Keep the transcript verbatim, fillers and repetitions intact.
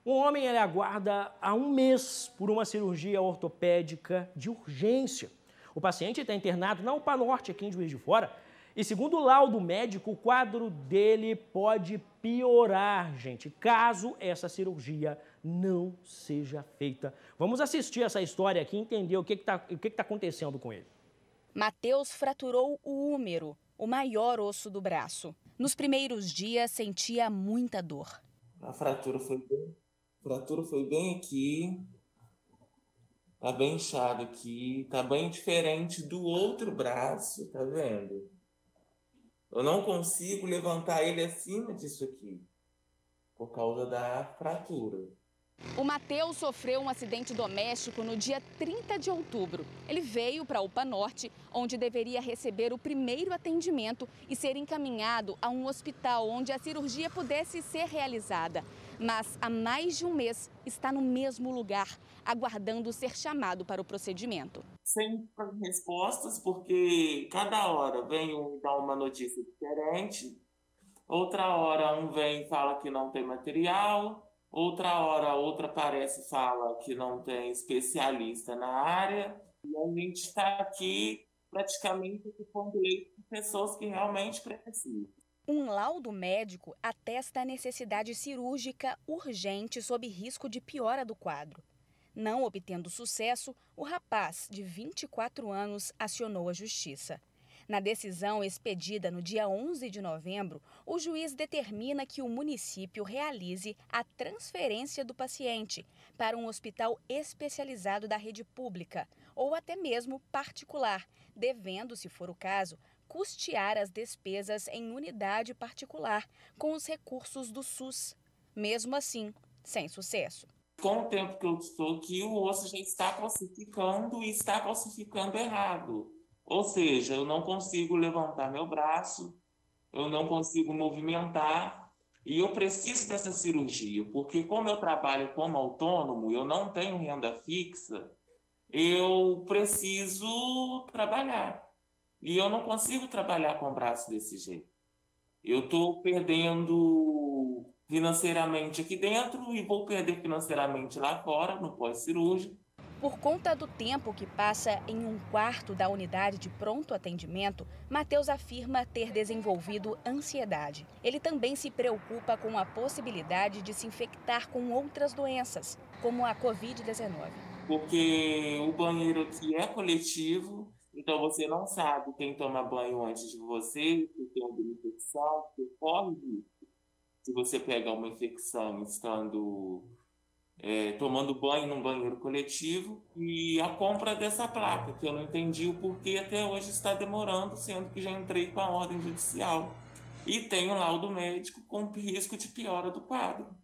Um homem ele aguarda há um mês por uma cirurgia ortopédica de urgência. O paciente está internado na UPA Norte, aqui em Juiz de Fora, e segundo o laudo médico, o quadro dele pode piorar, gente, caso essa cirurgia não seja feita. Vamos assistir essa história aqui e entender o que está o que que tá acontecendo com ele. Matheus fraturou o húmero, o maior osso do braço. Nos primeiros dias, sentia muita dor. A fratura foi bem, a fratura foi bem aqui, tá bem inchado aqui, tá bem diferente do outro braço, tá vendo? Eu não consigo levantar ele acima disso aqui, por causa da fratura. O Matheus sofreu um acidente doméstico no dia trinta de outubro. Ele veio para a UPA Norte, onde deveria receber o primeiro atendimento e ser encaminhado a um hospital onde a cirurgia pudesse ser realizada. Mas há mais de um mês está no mesmo lugar, aguardando ser chamado para o procedimento. Sem respostas, porque cada hora vem um dar uma notícia diferente, outra hora um vem e fala que não tem material, outra hora outra aparece e fala que não tem especialista na área, e a gente está aqui praticamente ocupando leito de pessoas que realmente precisam. Um laudo médico atesta a necessidade cirúrgica urgente sob risco de piora do quadro. Não obtendo sucesso, o rapaz, de vinte e quatro anos, acionou a justiça. Na decisão expedida no dia onze de novembro, o juiz determina que o município realize a transferência do paciente para um hospital especializado da rede pública ou até mesmo particular, devendo, se for o caso, custear as despesas em unidade particular com os recursos do SUS. Mesmo assim, sem sucesso. Com o tempo que eu estou aqui, o osso já está calcificando e está calcificando errado. Ou seja, eu não consigo levantar meu braço, eu não consigo movimentar e eu preciso dessa cirurgia, porque como eu trabalho como autônomo, eu não tenho renda fixa, eu preciso trabalhar. E eu não consigo trabalhar com o braço desse jeito. Eu estou perdendo financeiramente aqui dentro e vou perder financeiramente lá fora, no pós-cirúrgico. Por conta do tempo que passa em um quarto da unidade de pronto atendimento, Matheus afirma ter desenvolvido ansiedade. Ele também se preocupa com a possibilidade de se infectar com outras doenças, como a covid dezenove. Porque o banheiro aqui é coletivo, então você não sabe quem toma banho antes de você, se tem alguma infecção, você corre risco. Se você pegar uma infecção estando é, tomando banho num banheiro coletivo, e a compra dessa placa, que eu não entendi o porquê até hoje está demorando, sendo que já entrei com a ordem judicial. E tem um laudo médico com risco de piora do quadro.